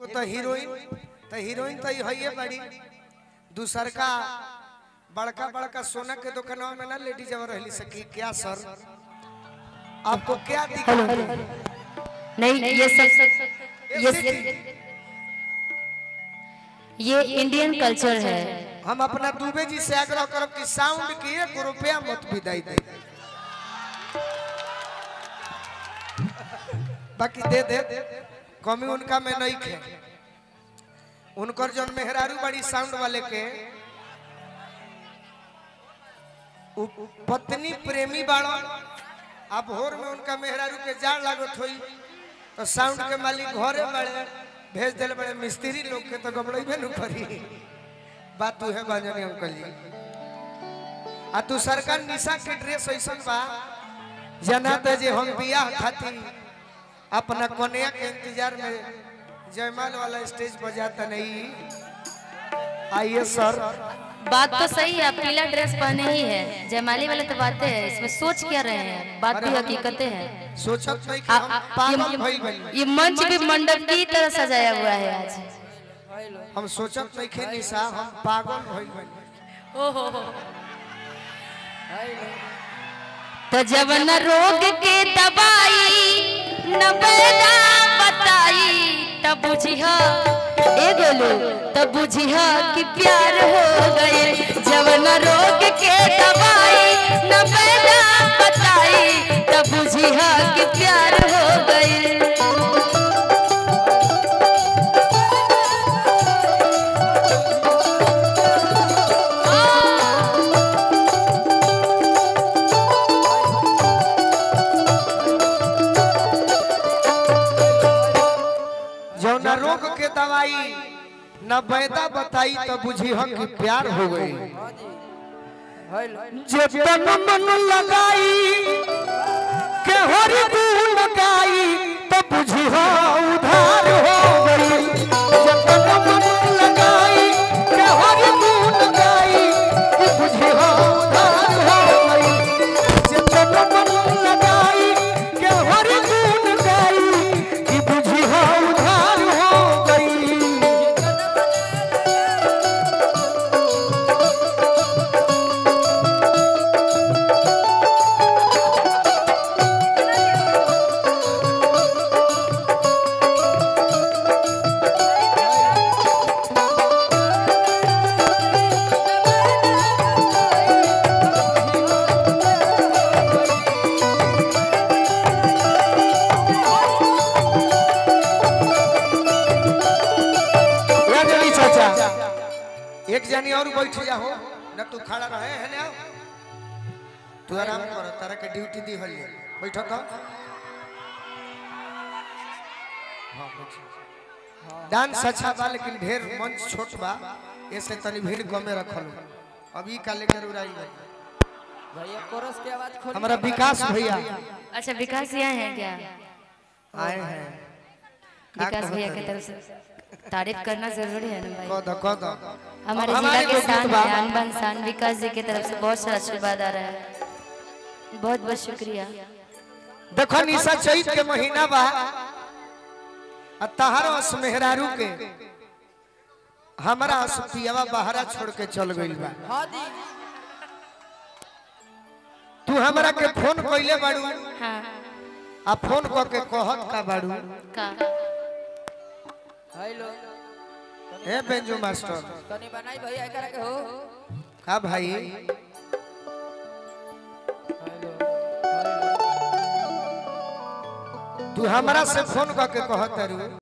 एगो तो हीरोइन तो है बड़ी दूसर का बड़का बड़का सोना के दुकानों में ना लेडीज जब रहली सकी क्या सर आपको क्या दिक्कत है? नहीं ये इंडियन कल्चर है। हम अपना दुबे जी से आग्रह करब कि साउंड की 1 रुपया मत विदाई दे बाकी दे कमी उनका में नहीं खे उनकर जन मेहरारू बड़ी साउंड वाले के पत्नी प्रेमी बाड़ो अब भोर में उनका मेहरारू के जाड़ लागत होई तो साउंड के मालिक घरे बड़े भेज दिल बड़े मिस्त्री लोग के तो गबड़ेबे न करी बात तू है बाजनी अंकल जी आ तू सरकार निशा के ड्रेस ऐसन बा जना त जे हम बियाह खातिर अपना कन्या के इंतजार में जयमाल वाला स्टेज बजाता नहीं आइए सर बात तो सही है, पीला ड्रेस पहने ही है जयमाली वाले तो बातें है, इसमें सोच क्या रहे हैं, बात भी हकीकतें हैं। सोचत नहीं कि हम पागल भइल बनी। ये मंच भी मंडप की तरह सजाया हुआ है आज। हम सोचत नहीं कि निशा हम पागल भइल बनी। ओहो तो जब न रोग के दवाई न बेदा बताई तब बुझिया ए गोलू तब बुझिया कि प्यार हो गए। जब न रोग के दवाई न बेदा बताई तब बुझिया कि प्यार हो गए। न रोग के दवाई न बैदा बताई तो बुझी हम कि प्यार हो गई। जब मन लगाई के हरि गुण गाई तो बुझी हो उधार हो गई। जब मन लगाई के हरि गुण गाई तो बुझी हो उधार हो गई। जब मन लगाई के हरि गुण गाई कि बुझी हो उधार हो गई। एक जनी और बैठ जाओ न तू खड़ा रहे है ना तू आराम कर तारा के ड्यूटी दी हली बैठो तो हां बैठ डांस अच्छा बा लेकिन ढेर मंच छोट बा ऐसे तनी भीड़ कमे रखल अभी का लेकर उड़ाई भैया कोरस की आवाज खोल हमारा विकास भैया। अच्छा विकास यहाँ है क्या? आए हैं विकास भैया की तरफ से तारीफ करना जरूरी है ना भाई। कद हमारे जिला के शान है अनबन शान विकास जी की तरफ से बहुत सारा आशीर्वाद आ रहा है, बहुत बहुत शुक्रिया। देखो निशा चैत के महीना बा तहार अस मेहरारू के हमरा असपियावा बहरा छोड़ के चल गइल बा। हां दी तू हमरा के फोन कइले बाड़ू हां आ फोन क के कहत का बाड़ू का हेलो ए बेंजो मास्टर तनी बनाई भैया एकरा के हो का भाई तू हमरा से फोन क के कहत रू